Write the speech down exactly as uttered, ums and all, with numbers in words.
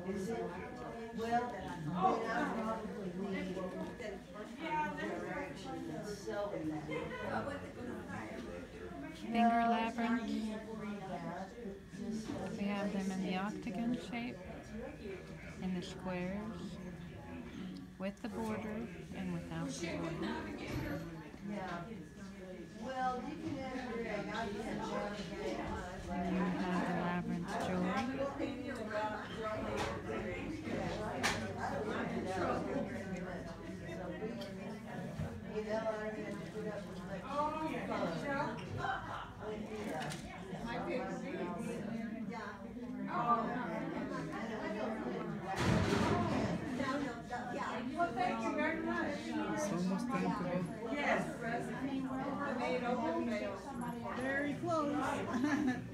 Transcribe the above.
Is it? Well, then I probably need direction in selling that. Finger labyrinth. We have them in the octagon shape, in the squares, with the border and without the border. Yeah. Well, you can have your egg. I can have And then we have the labyrinth jewelry. Well, thank you very much. It's almost time to go. Yes. Very close.